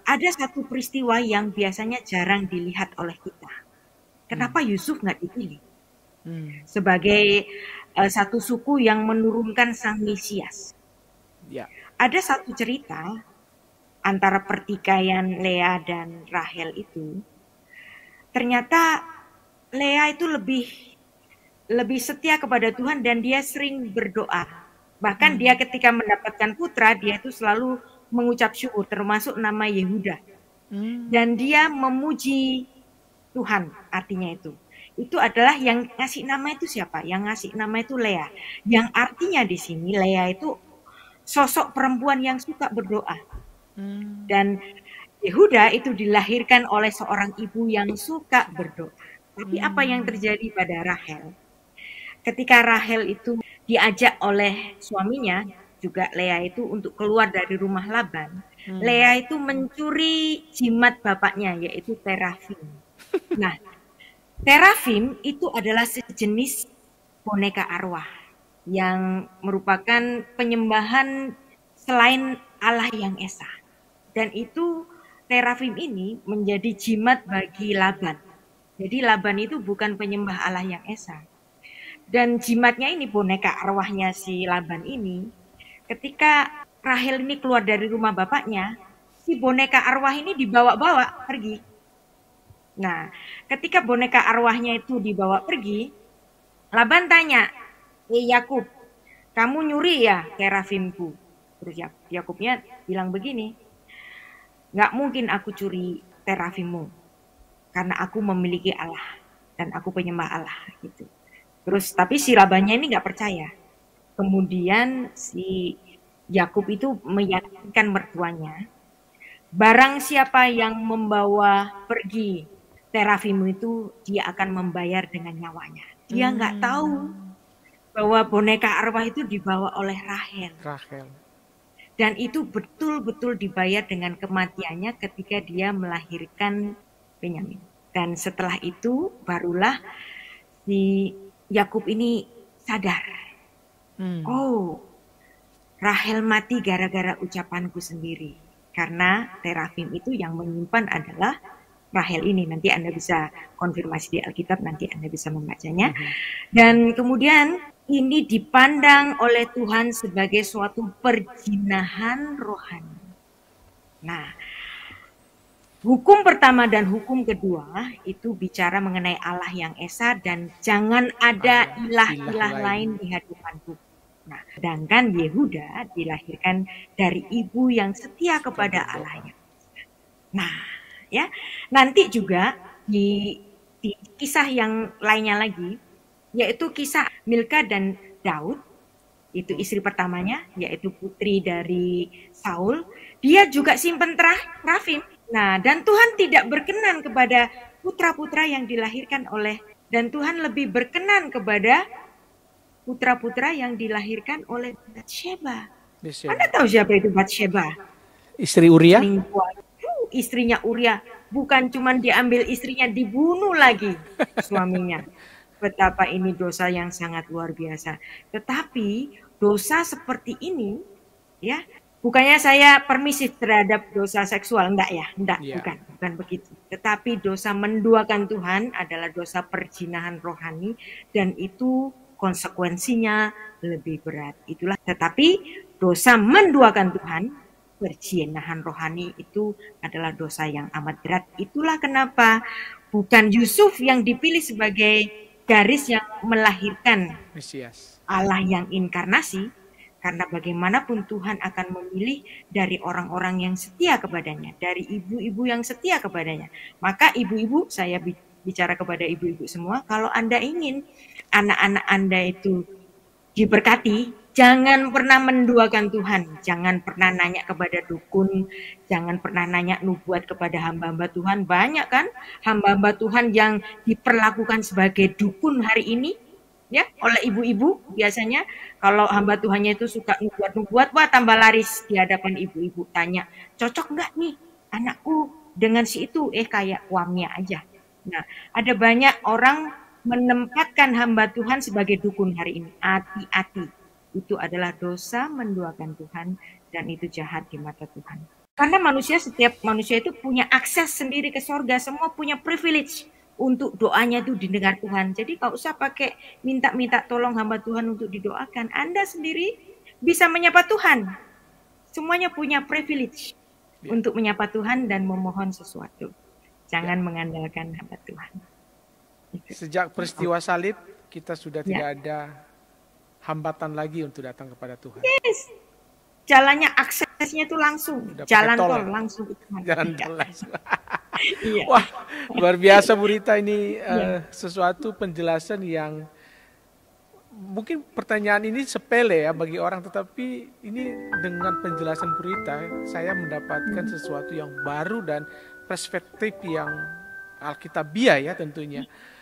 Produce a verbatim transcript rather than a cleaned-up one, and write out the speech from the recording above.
ada satu peristiwa yang biasanya jarang dilihat oleh kita. Kenapa Hmm. Yusuf nggak dipilih Hmm. sebagai uh, satu suku yang menurunkan sang Mesias? Ya. Ada satu cerita antara pertikaian Lea dan Rahel itu. Ternyata Lea itu lebih lebih setia kepada Tuhan dan dia sering berdoa. Bahkan Hmm. dia ketika mendapatkan putra, dia itu selalu mengucap syukur, termasuk nama Yehuda. Hmm. Dan dia memuji Tuhan, artinya itu. Itu adalah yang ngasih nama itu siapa? Yang ngasih nama itu Lea. Yang artinya di sini Lea itu sosok perempuan yang suka berdoa. Hmm. Dan Yehuda itu dilahirkan oleh seorang ibu yang suka berdoa. Tapi apa yang terjadi pada Rahel? Ketika Rahel itu diajak oleh suaminya, juga Lea itu untuk keluar dari rumah Laban, Hmm. Lea itu mencuri jimat bapaknya, yaitu terafim. Nah, terafim itu adalah sejenis boneka arwah yang merupakan penyembahan selain Allah yang esa. Dan itu terafim ini menjadi jimat bagi Laban. Jadi Laban itu bukan penyembah Allah yang esa. Dan jimatnya ini, boneka arwahnya si Laban ini, ketika Rahel ini keluar dari rumah bapaknya, si boneka arwah ini dibawa-bawa pergi. Nah, ketika boneka arwahnya itu dibawa pergi, Laban tanya, "Eh Yakub, kamu nyuri ya terafimku?" Terus Yakubnya bilang begini, "Nggak mungkin aku curi terafimmu, karena aku memiliki Allah dan aku penyembah Allah." Gitu. Terus tapi si Labannya ini nggak percaya. Kemudian si Yakub itu meyakinkan mertuanya, barang siapa yang membawa pergi terafimu itu, dia akan membayar dengan nyawanya. Dia nggak Hmm. tahu bahwa boneka arwah itu dibawa oleh Rahel. Rahel. Dan itu betul-betul dibayar dengan kematiannya ketika dia melahirkan Benyamin. Dan setelah itu barulah si Yakub ini sadar. Hmm. Oh, Rahel mati gara-gara ucapanku sendiri. Karena terafim itu yang menyimpan adalah Rahel ini. Nanti Anda bisa konfirmasi di Alkitab, nanti Anda bisa membacanya. Dan kemudian ini dipandang oleh Tuhan sebagai suatu perjinahan rohani. Nah, hukum pertama dan hukum kedua itu bicara mengenai Allah yang esa dan jangan ada ilah-ilah lain di hadapanku. Nah, sedangkan Yehuda dilahirkan dari ibu yang setia kepada Allahnya. Nah, ya, nanti juga di, di kisah yang lainnya lagi, yaitu kisah Milka dan Daud, itu istri pertamanya, yaitu putri dari Saul, dia juga simpen terafim. Nah, dan Tuhan tidak berkenan kepada putra-putra yang dilahirkan oleh, dan Tuhan lebih berkenan kepada putra-putra yang dilahirkan oleh Batsheba. Anda tahu siapa itu Batsheba? Istri Uria? Istrinya Uria. Bukan cuma diambil istrinya, dibunuh lagi suaminya. Betapa ini dosa yang sangat luar biasa. Tetapi dosa seperti ini, ya, bukannya saya permisif terhadap dosa seksual, enggak ya, enggak, yeah. bukan, bukan begitu. Tetapi dosa menduakan Tuhan adalah dosa perzinahan rohani dan itu konsekuensinya lebih berat. Itulah. Tetapi dosa menduakan Tuhan, perzinahan rohani itu adalah dosa yang amat berat. Itulah kenapa bukan Yusuf yang dipilih sebagai garis yang melahirkan Mesias, Allah yang inkarnasi, karena bagaimanapun Tuhan akan memilih dari orang-orang yang setia kepadanya, dari ibu-ibu yang setia kepadanya. Maka ibu-ibu, saya bicara kepada ibu-ibu semua, kalau Anda ingin anak-anak Anda itu diberkati, jangan pernah menduakan Tuhan, jangan pernah nanya kepada dukun, jangan pernah nanya nubuat kepada hamba-hamba Tuhan. Banyak kan hamba-hamba Tuhan yang diperlakukan sebagai dukun hari ini, ya, oleh ibu-ibu. Biasanya kalau hamba Tuhannya itu suka nubuat-nubuat, wah tambah laris di hadapan ibu-ibu. Tanya, cocok nggak nih anakku dengan si itu? Eh kayak uangnya aja. Nah, ada banyak orang menempatkan hamba Tuhan sebagai dukun hari ini. Hati-hati, itu adalah dosa menduakan Tuhan dan itu jahat di mata Tuhan. Karena manusia, setiap manusia itu punya akses sendiri ke sorga, semua punya privilege untuk doanya itu didengar Tuhan. Jadi gak usah pakai minta-minta tolong hamba Tuhan untuk didoakan. Anda sendiri bisa menyapa Tuhan. Semuanya punya privilege Ya. untuk menyapa Tuhan dan memohon sesuatu. Jangan Ya. mengandalkan hamba Tuhan. Itu. Sejak peristiwa salib, kita sudah Ya. tidak ada hambatan lagi untuk datang kepada Tuhan. Yes. Jalannya, aksesnya itu langsung. Udah pakai Jalan tol tol ya? langsung ke Tuhan. Jalan Iya. tol langsung. Iya. Wah, luar biasa Bu Rita, ini Iya. eh, sesuatu penjelasan yang mungkin pertanyaan ini sepele ya bagi orang, tetapi ini dengan penjelasan Bu Rita, saya mendapatkan sesuatu yang baru dan perspektif yang alkitabiah ya tentunya.